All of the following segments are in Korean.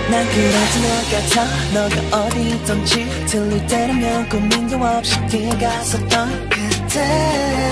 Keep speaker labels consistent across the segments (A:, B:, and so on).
A: 난 그래도 너 같아. 너가 어디 있던지 들릴 때라면 고민도 없이 뛰어갔었던 그때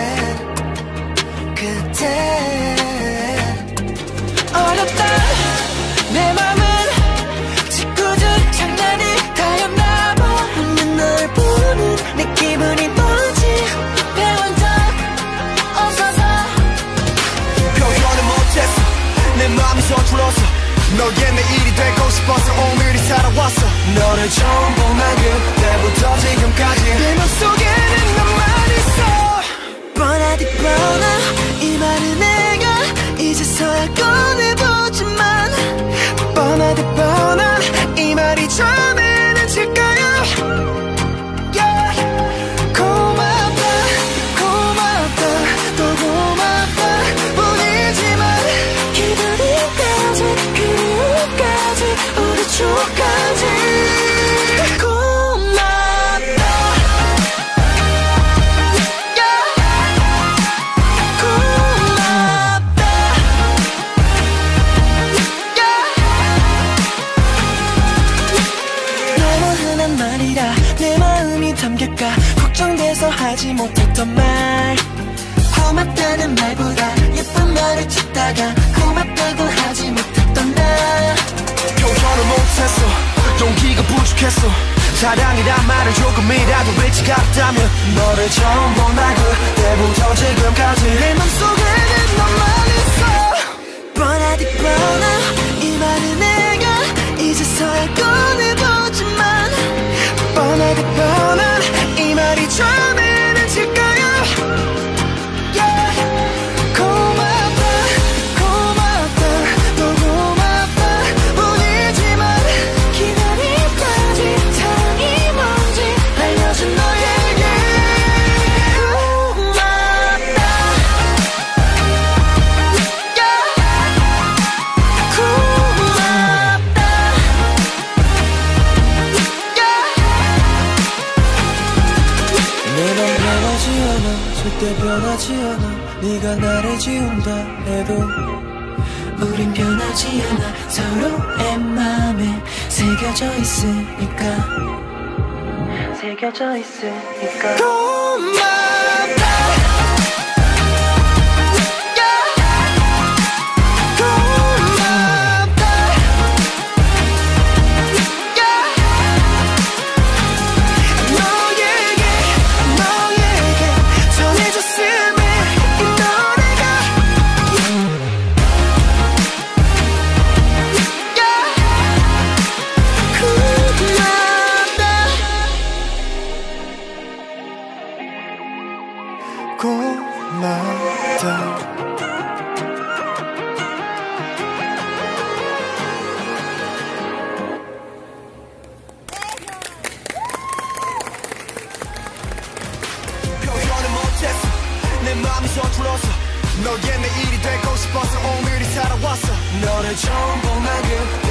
A: 어렵다. 내 맘은 짓궂은 장난이 다였나봐. 웃는 널 보는 내 기분이 뭐지. 배운 적 없어서
B: 표현을 못했어. 내 맘이 서툴러서 너의 내일이 되고 싶어서 오늘이 살아왔어. 너를 처음 본 날 그때부터 지금까지 내 맘속에는 너만 있어.
A: 뻔하디 뻔하 이 말은 내가 이제서야 꺼내보지만
B: 뻔하디 뻔한 이 말이 처음에는 질까요? Yeah. 고맙다 고맙다 또 고맙다 뿐이지만
A: 기다림까지 그리움까지 우리 추억까지 내 마음이 담길까 걱정돼서 하지 못했던 말. 고맙다는 말보다 예쁜 말을 찾다가 고맙다고 하지 못했던 나.
B: 표현을 못했어. 용기가 부족했어. 사랑이란 말을 조금이라도 외치가 없다면 너를 처음 본 날 그때부터 지금까지
A: 내 맘속에는 너만 있어. 뻔하디 뻔하 이 말은 내가 이제서야 꺼내보지만
B: 뻔하디 뻔한 이 말이 처음에는 질까요? Yeah. 고맙다 고맙다 또 고맙다 뿐이지만
A: 기다림까지 사랑이 뭔지 알려준 너에게 고맙다. Yeah. 고맙다. 내 맘 변하지 않아 절대 변하지 않아. 네가 나를 지운다 해도 우린 변하지 않아. 서로의 맘에 새겨져 있으니까 새겨져 있으니까
B: 고맙다 고맙다. 표현을 못했어. 내 맘이 서툴러서 너의 내일이 되고 싶어서 오늘이 살아왔어. 너를 처음 본 날